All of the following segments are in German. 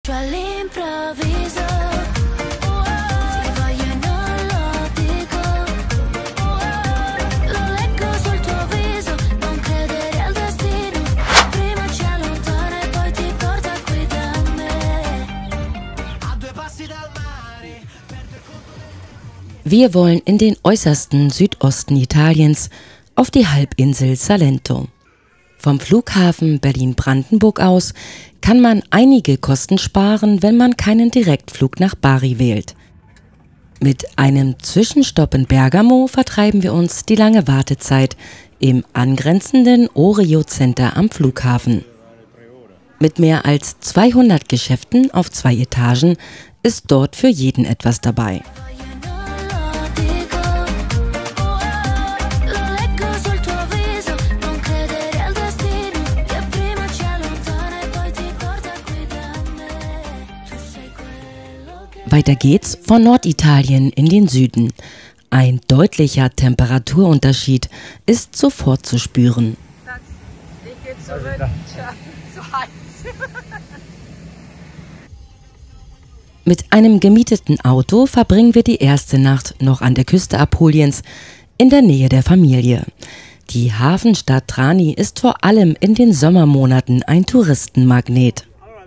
tutto all'improvviso. Se voglio e non lo dico. Lo leggo sul tuo viso, non credere al destino. Prima ci allontana e poi ti porta qui da me. A 2 passi dal mare. Wir wollen in den äußersten Südosten Italiens auf die Halbinsel Salento. Vom Flughafen Berlin-Brandenburg aus kann man einige Kosten sparen, wenn man keinen Direktflug nach Bari wählt. Mit einem Zwischenstopp in Bergamo vertreiben wir uns die lange Wartezeit im angrenzenden Orio Center am Flughafen. Mit mehr als 200 Geschäften auf 2 Etagen ist dort für jeden etwas dabei. Weiter geht's von Norditalien in den Süden. Ein deutlicher Temperaturunterschied ist sofort zu spüren. Ich gehe zurück. Zu heiß. Mit einem gemieteten Auto verbringen wir die erste Nacht noch an der Küste Apuliens in der Nähe der Familie. Die Hafenstadt Trani ist vor allem in den Sommermonaten ein Touristenmagnet.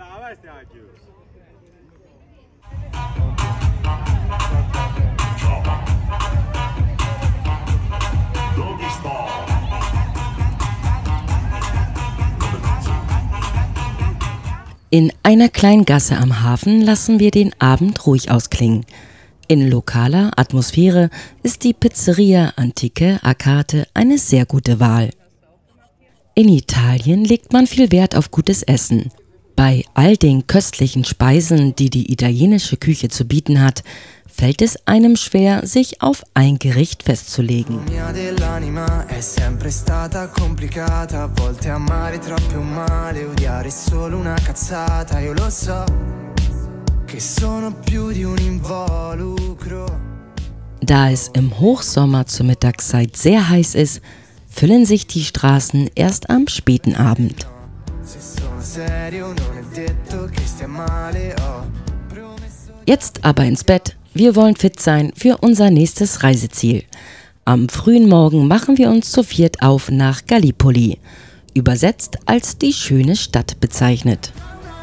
In einer kleinen Gasse am Hafen lassen wir den Abend ruhig ausklingen. In lokaler Atmosphäre ist die Pizzeria Antiche Arcate eine sehr gute Wahl. In Italien legt man viel Wert auf gutes Essen. Bei all den köstlichen Speisen, die die italienische Küche zu bieten hat, fällt es einem schwer, sich auf ein Gericht festzulegen. Da es im Hochsommer zur Mittagszeit sehr heiß ist, füllen sich die Straßen erst am späten Abend. Jetzt aber ins Bett. Wir wollen fit sein für unser nächstes Reiseziel. Am frühen Morgen machen wir uns zu viert auf nach Gallipoli, übersetzt als die schöne Stadt bezeichnet.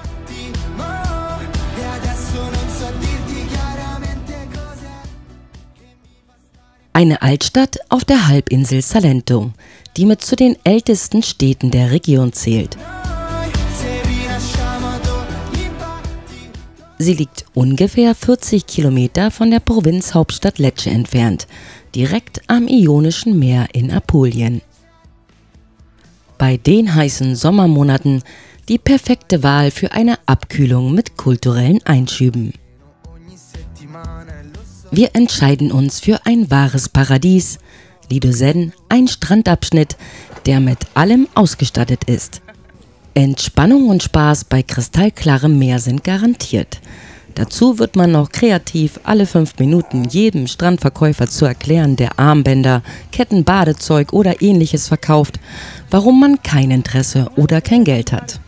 Eine Altstadt auf der Halbinsel Salento, die mit zu den ältesten Städten der Region zählt. Sie liegt ungefähr 40 Kilometer von der Provinzhauptstadt Lecce entfernt, direkt am Ionischen Meer in Apulien. Bei den heißen Sommermonaten die perfekte Wahl für eine Abkühlung mit kulturellen Einschüben. Wir entscheiden uns für ein wahres Paradies, Lido Sen, ein Strandabschnitt, der mit allem ausgestattet ist. Entspannung und Spaß bei kristallklarem Meer sind garantiert. Dazu wird man noch kreativ alle 5 Minuten jedem Strandverkäufer zu erklären, der Armbänder, Ketten, Badezeug oder ähnliches verkauft, warum man kein Interesse oder kein Geld hat.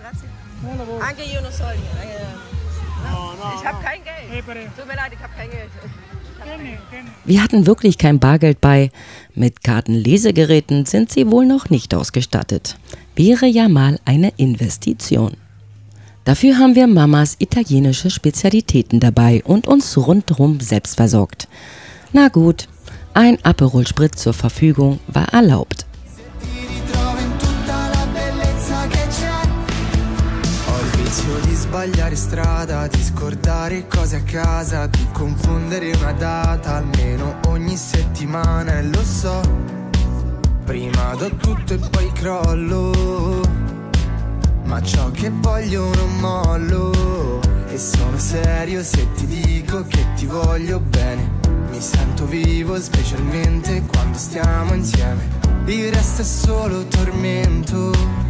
Ich habe kein Geld. Tut mir leid, ich habe kein Geld. Wir hatten wirklich kein Bargeld bei. Mit Kartenlesegeräten sind sie wohl noch nicht ausgestattet. Wäre ja mal eine Investition. Dafür haben wir Mamas italienische Spezialitäten dabei und uns rundherum selbst versorgt. Na gut, ein Aperol Spritz zur Verfügung war erlaubt. Sbagliare strada, di scordare cose a casa, di confondere una data almeno ogni settimana e lo so. Prima do tutto e poi crollo, ma ciò che voglio non mollo. E sono serio se ti dico che ti voglio bene. Mi sento vivo specialmente quando stiamo insieme. Il resto è solo tormento.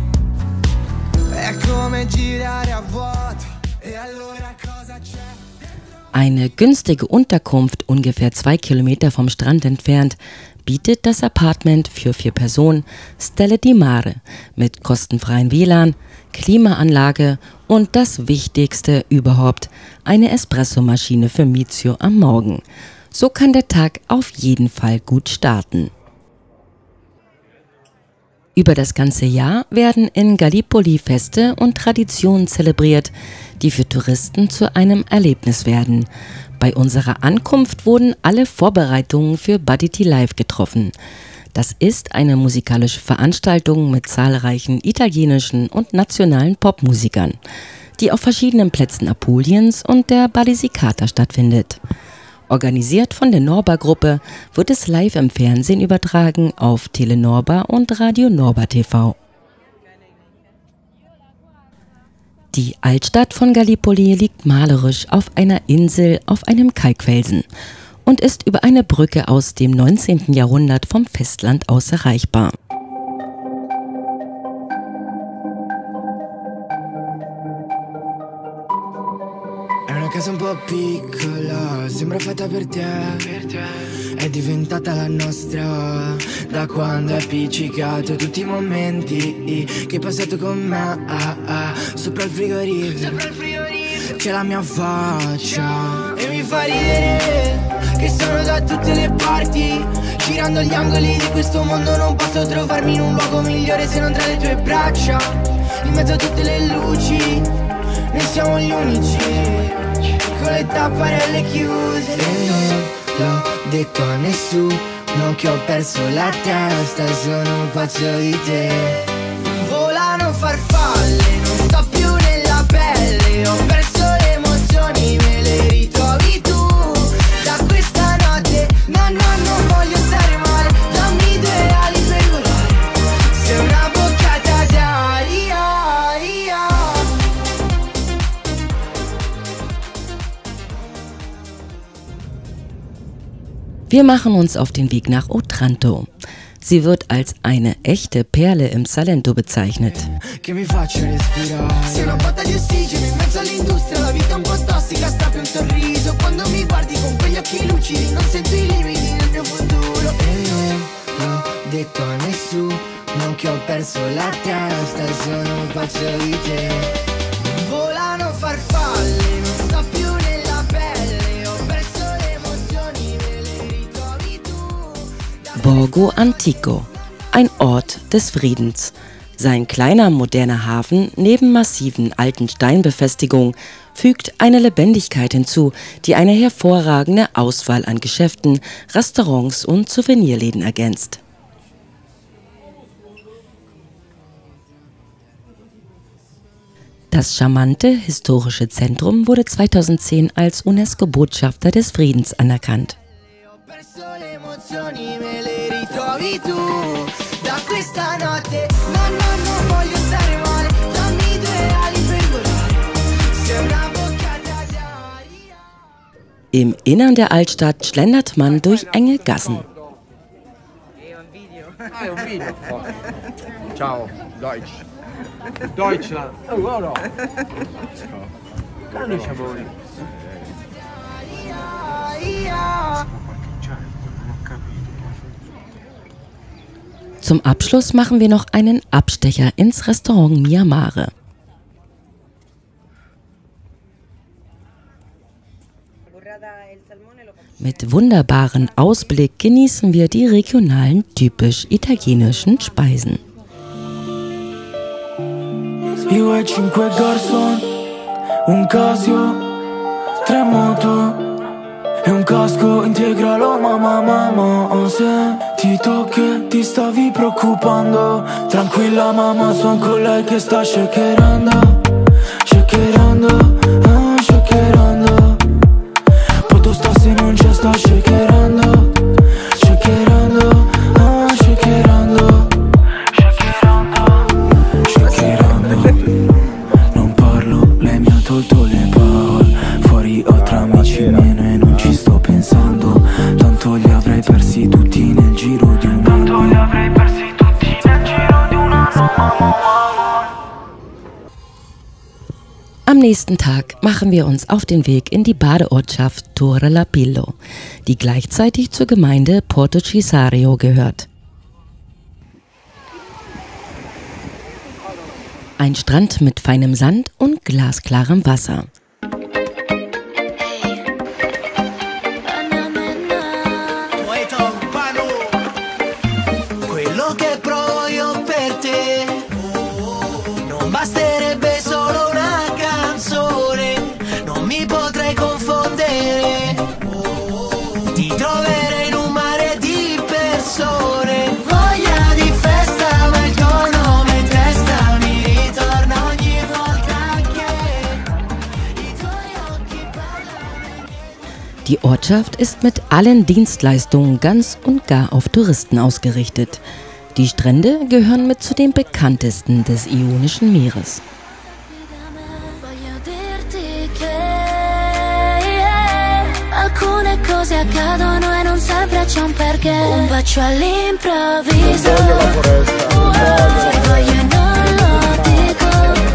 È come girare a vuoto e allora cosa c'è? Eine günstige Unterkunft ungefähr 2 Kilometer vom Strand entfernt bietet das Apartment für 4 Personen Stelle di Mare mit kostenfreien WLAN, Klimaanlage und das Wichtigste überhaupt, eine Espressomaschine für Mizio am Morgen. So kann der Tag auf jeden Fall gut starten. Über das ganze Jahr werden in Gallipoli Feste und Traditionen zelebriert, die für Touristen zu einem Erlebnis werden. Bei unserer Ankunft wurden alle Vorbereitungen für Baditi Live getroffen. Das ist eine musikalische Veranstaltung mit zahlreichen italienischen und nationalen Popmusikern, die auf verschiedenen Plätzen Apuliens und der Basilicata stattfindet. Organisiert von der Norba-Gruppe wird es live im Fernsehen übertragen auf Telenorba und Radio Norba TV. Die Altstadt von Gallipoli liegt malerisch auf einer Insel auf einem Kalkfelsen und ist über eine Brücke aus dem 19. Jahrhundert vom Festland aus erreichbar. Casa un po' piccola, sembra fatta per te. È diventata la nostra da quando è appiccicato tutti i momenti che hai passato con me. Sopra il frigorifero c'è la mia faccia e mi fa ridere che sono da tutte le parti. Girando gli angoli di questo mondo non posso trovarmi in un luogo migliore se non tra le tue braccia. In mezzo a tutte le luci noi siamo gli unici con le tapparelle chiuse. E non l'ho detto a nessuno che ho perso la testa, sono pazzo di te. Volano farfalle, non sto più nella pelle, ho perso le emozioni, me le ritrovi tu. Da questa notte, no, non voglio stare male, dammi 2 ali per volare, sei una boccata d'aria. Wir machen uns auf den Weg nach Otranto. Sie wird als eine echte Perle im Salento bezeichnet. Borgo Antico, ein Ort des Friedens. Sein kleiner, moderner Hafen neben massiven alten Steinbefestigungen fügt eine Lebendigkeit hinzu, die eine hervorragende Auswahl an Geschäften, Restaurants und Souvenirläden ergänzt. Das charmante historische Zentrum wurde 2010 als UNESCO-Botschafter des Friedens anerkannt. Im Innern der Altstadt schlendert man durch enge Gassen. Ciao, Deutsch. Deutschland. Oh, guarda. Grande Sciamoni. Zum Abschluss machen wir noch einen Abstecher ins Restaurant Mia Mare. Mit wunderbaren Ausblick genießen wir die regionalen, typisch italienischen Speisen. Io e 5 garçon, un Casio, 3 moto e un casco integralo, mamma. Ho sentito che ti stavi preoccupando. Tranquilla mamma, son con lei che sta shakerando. Poi tu sta se non c'è, sta shakerando. Non parlo, lei mi ha tolto le parole. Fuori ho tra amici meno e non ci sto pensando. Tanto li avrei persi tutti nel giro di un anno. nächsten Tag machen wir uns auf den Weg in die Badeortschaft Torre Lapillo, die gleichzeitig zur Gemeinde Porto Cisario gehört. Ein Strand mit feinem Sand und glasklarem Wasser. Die Ortschaft ist mit allen Dienstleistungen ganz und gar auf Touristen ausgerichtet. Die Strände gehören mit zu den bekanntesten des Ionischen Meeres. Alcune cose accadono e non sempre c'è un perché. Un bacio all'improvviso. Se voglio e non lo dico.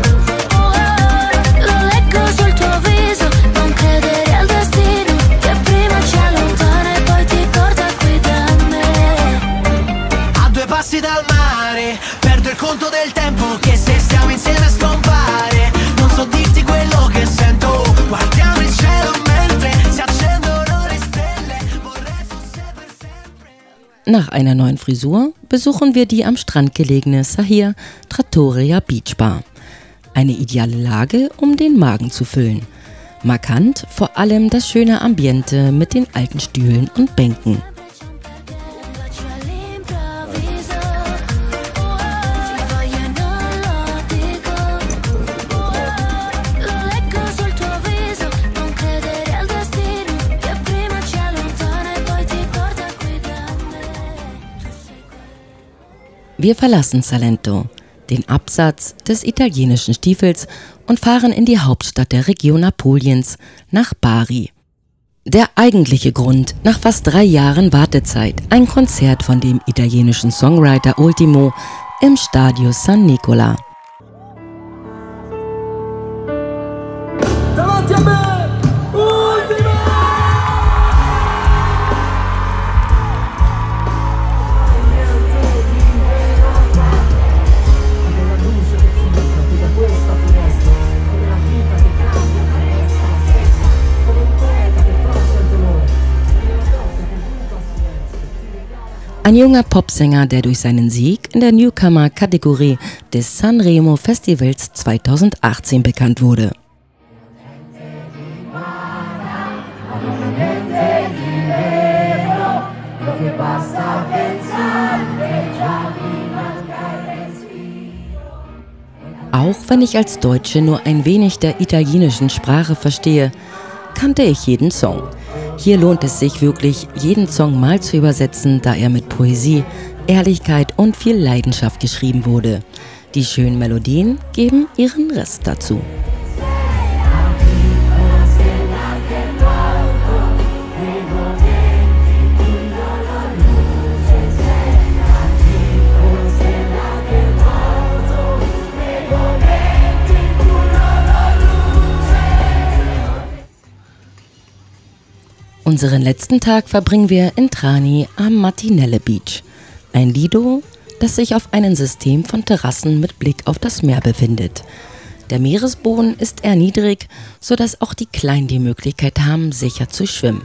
Lo leggo sul tuo viso. Non credere al destino che prima ci allontana e poi ti porta qui da me. A 2 passi dal mare, perdo il conto del tempo che se stiamo insieme scompare. Non so dirti quello che sento. Guardiamo il cielo mentre si accendono le stelle. Vorrei fosse per sempre. Nach einer neuen Frisur besuchen wir die am Strand gelegene Sahir Trattoria Beach Bar. Eine ideale Lage, um den Magen zu füllen. Markant vor allem das schöne Ambiente mit den alten Stühlen und Bänken. Wir verlassen Salento, den Absatz des italienischen Stiefels, und fahren in die Hauptstadt der Region Apuliens, nach Bari. Der eigentliche Grund, nach fast 3 Jahren Wartezeit, ein Konzert von dem italienischen Songwriter Ultimo im Stadio San Nicola. Davanti a me, Ultimo! Ein junger Popsänger, der durch seinen Sieg in der Newcomer-Kategorie des Sanremo Festivals 2018 bekannt wurde. Auch wenn ich als Deutsche nur ein wenig der italienischen Sprache verstehe, kannte ich jeden Song. Hier lohnt es sich wirklich, jeden Song mal zu übersetzen, da er mit Poesie, Ehrlichkeit und viel Leidenschaft geschrieben wurde. Die schönen Melodien geben ihren Rest dazu. Unseren letzten Tag verbringen wir in Trani am Martinelle Beach, ein Lido, das sich auf einem System von Terrassen mit Blick auf das Meer befindet. Der Meeresboden ist eher niedrig, sodass auch die Kleinen die Möglichkeit haben, sicher zu schwimmen.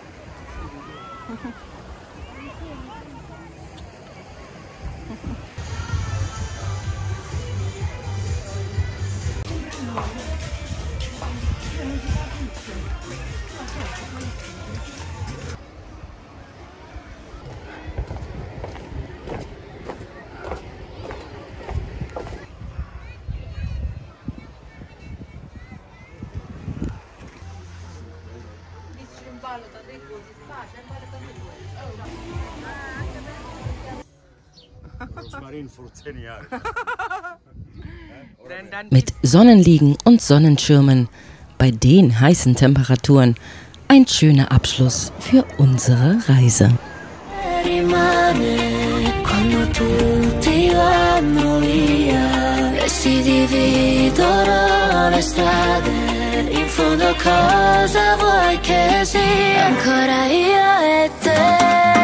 Mit Sonnenliegen und Sonnenschirmen, bei den heißen Temperaturen, ein schöner Abschluss für unsere Reise. Rimane quando tutti vanno via. si dividono le strade. In fondo cosa vuoi che sia? Ancora io e te.